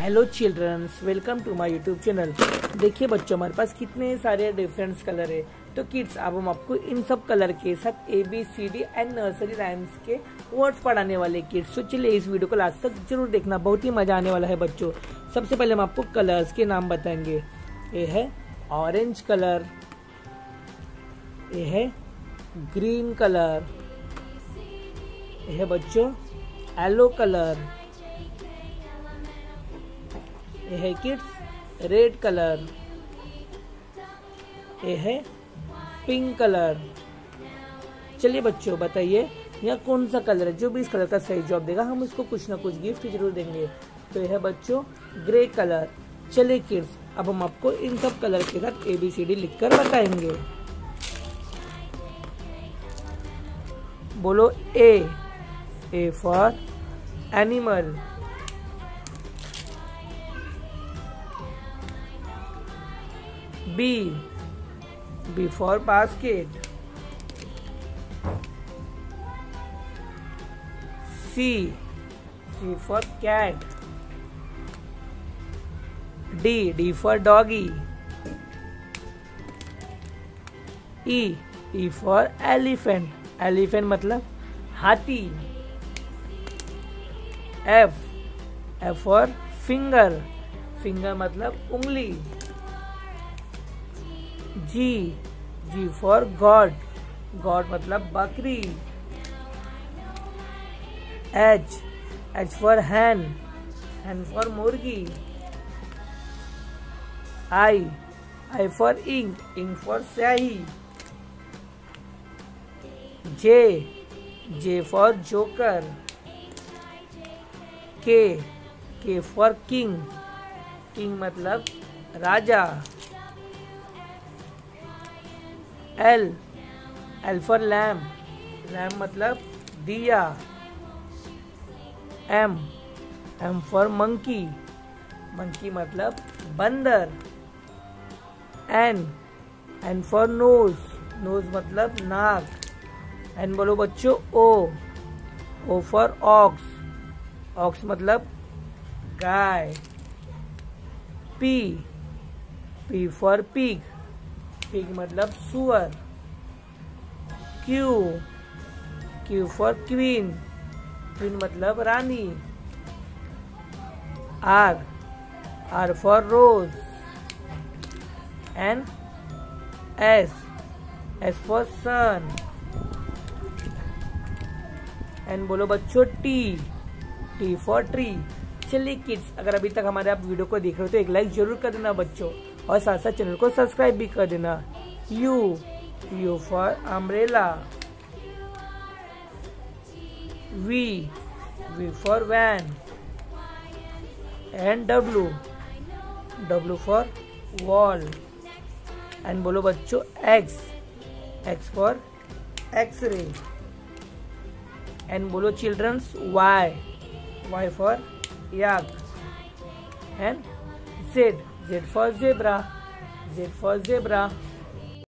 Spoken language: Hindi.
Hello childrens, welcome to my YouTube channel. देखिए बच्चों, हमारे पास कितने सारे डिफरेंट कलर है। तो किड्स, अब हम आपको इन सब कलर के साथ ABCD एंड नर्सरी राइम्स के वर्ड्स पढ़ाने वाले किड्स। तो चलिए इस वीडियो को लास्ट तक जरूर देखना, बहुत ही मजा आने वाला है बच्चों। सबसे पहले हम आपको कलर्स के नाम बताएंगे। ये है ऑरेंज कलर, ये है ग्रीन कलर, ये है बच्चों येलो कलर, ये है किड्स रेड कलर, ये है पिंक कलर। चलिए बच्चों बताइए यह कौन सा कलर है। जो भी इस कलर का सही जवाब देगा हम उसको कुछ ना कुछ गिफ्ट जरूर देंगे। तो यह है बच्चों ग्रे कलर। चलिए किड्स, अब हम आपको इन सब कलर के साथ ABCD लिखकर बताएंगे। बोलो A for animal, B for basket, C for cat, D for doggy, E for elephant मतलब हाथी, F for finger मतलब उंगली, G for God मतलब बकरी, H for hen for मुर्गी, I for ink for स्याही, J for joker, K for king मतलब राजा, L for lamp मतलब दिया, M for monkey मतलब बंदर, N for nose मतलब नाक, N बोलो बच्चों O for ox मतलब गाय, P for pig मतलब सुअर, Q for queen मतलब रानी, R for rose, and S for sun, and बोलो बच्चों T for tree। चलिए किड्स, अगर अभी तक हमारे आप वीडियो को देख रहे हो तो एक लाइक जरूर कर देना बच्चों, और साथ साथ चैनल को सब्सक्राइब भी कर देना। U for umbrella, V for van, and W for wall, and बोलो बच्चों X for X-ray, and बोलो childrens Y for yak, and Z for zebra